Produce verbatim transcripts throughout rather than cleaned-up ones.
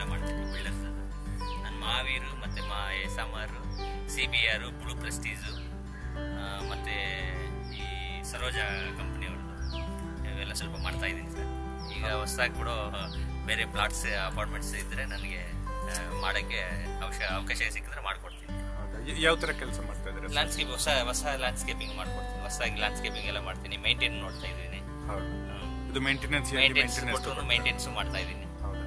ಮಾಡ್ತೀನಿ ಬಿಲ್ಡರ್ಸ್. ನಾನು ಮಹಾವೀರು ಮತ್ತು ಮಾ S M R, C B R, blue Prestige ಮತ್ತು ಈ ಸರೋಜಾ ಕಂಪ್ನಿಯವ್ರದ್ದು ಇವೆಲ್ಲ ಸ್ವಲ್ಪ ಮಾಡ್ತಾಯಿದ್ದೀನಿ ಸರ್. ಈಗ ಹೊಸದಾಗಿ ಕೂಡ ಬೇರೆ ಪ್ಲಾಟ್ಸ್ ಅಪಾರ್ಟ್ಮೆಂಟ್ಸ್ ಇದ್ದರೆ ನನಗೆ ಮಾಡೋಕ್ಕೆ ಅವಕಾಶ ಅವಕಾಶ ಸಿಕ್ಕಿದ್ರೆ ಮಾಡಿಕೊಡ್ತೀನಿ. ಯಾವ ಥರ ಕೆಲಸ ಮಾಡ್ತಾ ಇದ್ದಾರೆ? ಲ್ಯಾಂಡ್ಸ್ಕೇಪ್, ಹೊಸ ಹೊಸ ಲ್ಯಾಂಡ್ಸ್ಕೇಪಿಂಗ್ ಮಾಡ್ಕೊಡ್ತೀನಿ. ಹೊಸದಾಗಿ ಲ್ಯಾಂಡ್ಸ್ಕೇಪಿಂಗ್ ಎಲ್ಲ ಮಾಡ್ತೀನಿ. ಮೇಂಟೈನ್ ನೋಡ್ತಾ ಇದ್ದೀನಿ. ಇದು ಮೇಂಟೆನೆನ್ಸ್ ಮೇಂಟೆನೆನ್ಸ್ ಮಾಡ್ತಾ ಇದ್ದೀನಿ.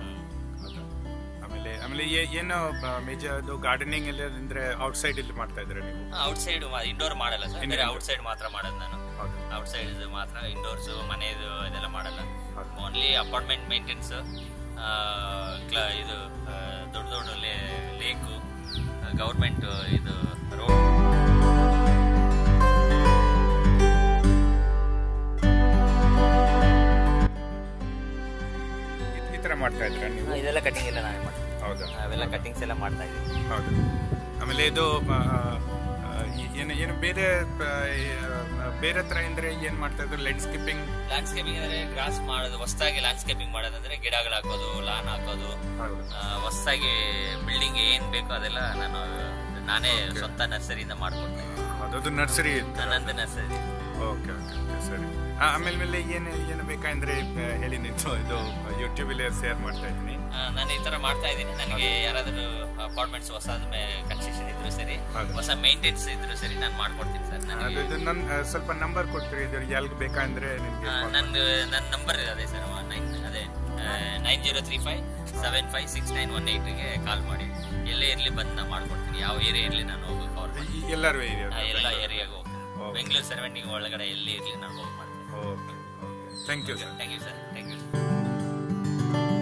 ಆಮೇಲೆ ಆಮೇಲೆ ಏನು ಮೇಜರ್ ಅದು ಗಾರ್ಡನಿಂಗ್ ಎಲ್ಲ ಅಂದ್ರೆ ಔಟ್ಸೈಡ್ ಇಲ್ಲಿ ಮಾಡ್ತಾ ಇದ್ರೆ ನೀವು? ಔಟ್ಸೈಡ್ ಇಂಡೋರ್ ಮಾಡಲ್ಲ ಸರ್, ಬೇರೆ ಔಟ್ಸೈಡ್ ಮಾತ್ರ ಮಾಡೋದು ನಾನು. ಔಟ್ಸೈಡ್ ಮಾತ್ರ, ಇಂಡೋರ್ಸ್ ಮನೆಯದು ಇದೆಲ್ಲ ಮಾಡಲ್ಲ. ಓನ್ಲಿ ಅಪಾರ್ಟ್ಮೆಂಟ್ ಮೇಂಟೆನೆನ್ಸ್, ಇದು ದೊಡ್ಡ ದೊಡ್ಡ ಲೇಕು, ಗೌರ್ಮೆಂಟ್ ಇದು ರೋಡ್. ಈ ತರ ಮಾಡ್ತಾ ಇದ್ರೆ ನೀವು? ಇದೆಲ್ಲ ಕಟಿಂಗ್ ಎಲ್ಲ ನಾವೇ ಮಾಡ್ತೀವಿ. ಹೌದಾ? ಅವೆಲ್ಲ ಕಟಿಂಗ್ಸ್ ಎಲ್ಲ ಮಾಡ್ತಾ ಇದ್ದೀವಿ. ಹೌದು. ಆಮೇಲೆ ಇದು ಏನು ಏನು ಬೇರೆ ಬೇರೆ ತರ ಅಂದ್ರೆ ಏನ್ ಮಾಡ್ತಾ ಇದ್ರು? ಲ್ಯಾಂಡ್ಸ್ಕೇಪಿಂಗ್ ಲ್ಯಾಂಡ್ಸ್ಕೇಪಿಂಗ್ ಅಂದ್ರೆ ಗ್ರಾಸ್ ಮಾಡೋದು, ಹೊಸದಾಗಿ ಲ್ಯಾಂಡ್ಸ್ಕೇಪಿಂಗ್ ಮಾಡೋದಂದ್ರೆ ಗಿಡಗಳು ಹಾಕೋದು, ಲಾನ್ ಹಾಕೋದು, ಹೊಸದಾಗಿ ಬಿಲ್ಡಿಂಗ್ ಏನ್ ಬೇಕೋ ಅದೆಲ್ಲ ನಾನು ನಾನೇ ಸ್ವಂತ ನರ್ಸರಿಯಿಂದ ಮಾಡ್ಕೊಡ್ತೀನಿ. ಅದು ನರ್ಸರಿ? ನಂದು ನರ್ಸರಿ. ಓಕೆ ಓಕೆ ಸರಿ. ಆಮೇಲೆ ಮೇಲೆ ಏನು ಏನು ಬೇಕಂದ್ರೆ ಹೇಳಿ, ನಿಂತು ಇದು ಯೂಟ್ಯೂಬ್ ಅಲ್ಲಿ ಶೇರ್ ಮಾಡ್ತಾ ಇದ್ದೀನಿ. ನಾನು ಈ ತರ ಮಾಡ್ತಾ ಇದ್ದೀನಿ. ನನಗೆ ಯಾರಾದ್ರೂ ಅಪಾರ್ಟ್ಮೆಂಟ್ಸ್ ಹೊಸ ಕನ್ಸ್ಟ್ರಕ್ಷನ್ ಇದ್ರು ಸರಿ, ಹೊಸ ಮೇಂಟೆನೆನ್ಸ್ ಇದ್ರು ಸರಿ, ನಾನು ಮಾಡ್ಕೊಡ್ತೀನಿ ಸರ್. ನನ್ನ ಸ್ವಲ್ಪ ನಂಬರ್ ಕೊಡ್ತೀರಿ, ಇದು ಎಲ್ಗೆ ಬೇಕಂದ್ರೆ? ನಂದು ನನ್ನ ನಂಬರ್ ಅದೇ ಸರ್, ನೈನ್ ಅದೇ nine zero three five seven five six nine one ಏಟ್ಗೆ ಕಾಲ್ ಮಾಡಿ. ಎಲ್ಲೇ ಇರಲಿ ಬಂದು ನಾನು ಮಾಡ್ಕೊಡ್ತೀನಿ. ಯಾವ ಏರಿಯಾ ಇರಲಿ ನಾನು ಹೋಗಿ ಕವರ್ ಮಾಡ್ತೀನಿ. ಎಲ್ಲರೂ ಏರಿಯಾ? ಎಲ್ಲ ಏರಿಯಾಗೆ ಹೋಗ್ತೀನಿ. ಬೆಂಗಳೂರು ಸರೌಂಡಿಂಗ್ ಒಳಗಡೆ ಎಲ್ಲಿ ಇರಲಿ ನಾನು ಹೋಗಿ ಮಾಡ್ತೀನಿ. Okay, thank you sir. Thank you sir. Thank you.